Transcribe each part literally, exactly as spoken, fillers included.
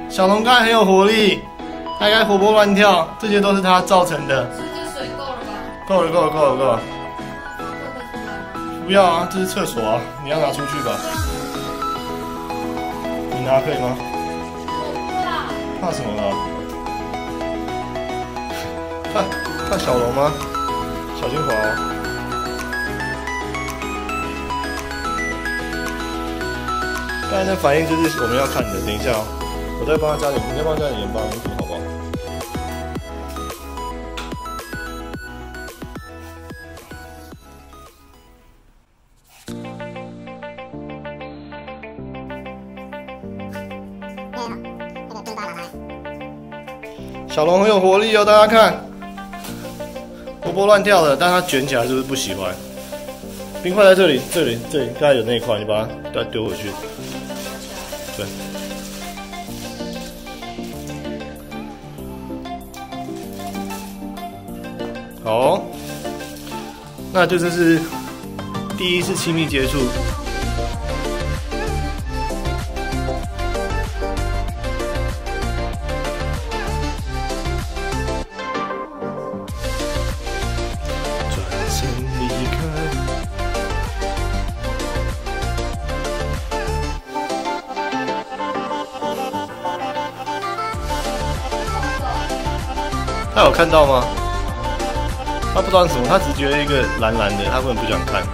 小龙看很有活力，它该活蹦乱跳，这些都是它造成的。 是这水够了吧？ 够了，够了，够了，够了。不要啊，这是厕所啊，你要拿出去吧。你拿可以吗？怕。怕什么了？怕怕小龙吗？小心滑哦。刚才那反应就是我们要看的，等一下哦，我再帮他加点，你再帮他加点盐巴，盐品好不好？小龙很有活力哦，大家看，活蹦乱跳的，但它卷起来是不是不喜欢？冰块在这里，这里，这里，刚才有那一块，你把它再丢回去。对。好哦，那就这是第一次亲密接触。转身离开。他有看到吗？他不知道是什么，他只觉得一个蓝蓝的，他根本不想看。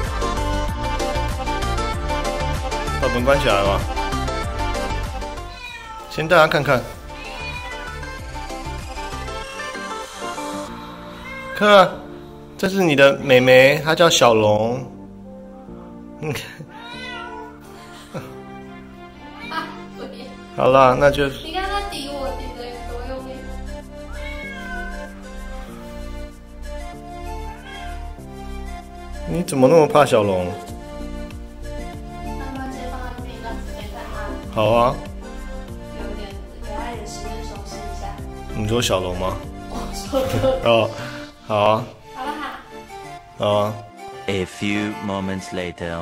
把门关起来吧，先带他看看。看，这是你的妹妹，她叫小龙。你看，好啦，那就。 你看他抵我抵的有多用力。 你怎么那么怕小龙？ 那么先放在这边一段时间，带他。 好啊。 有点给他一点时间熟悉一下。 你说小龙吗？ 我说的。 哦，好啊。 好不好？ 好啊。 A few moments later.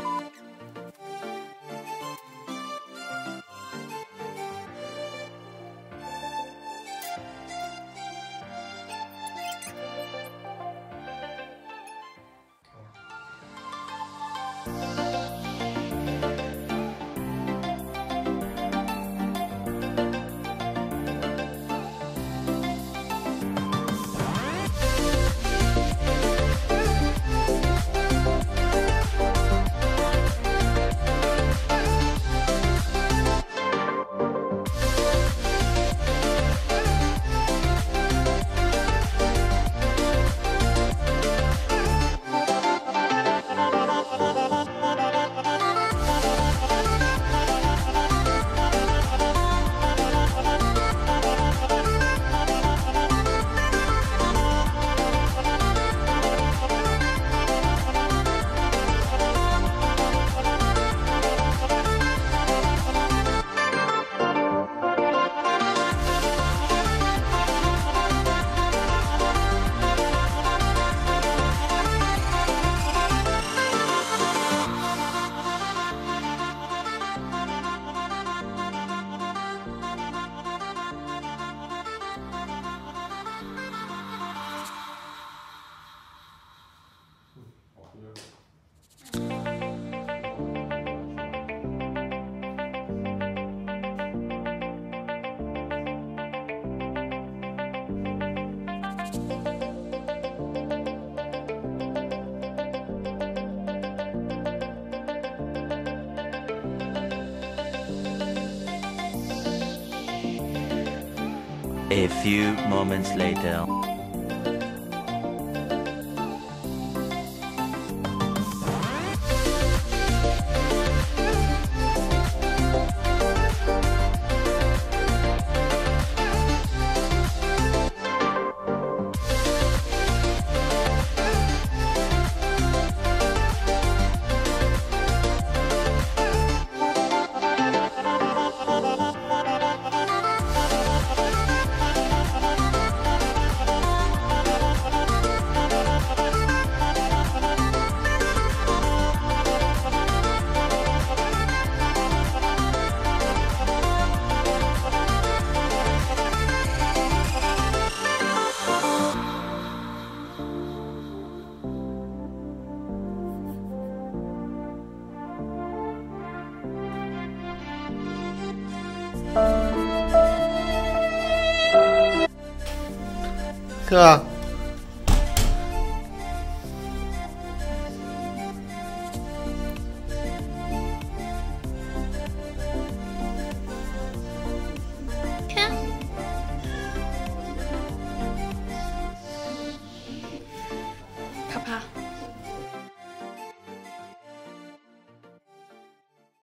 A few moments later. 看啊。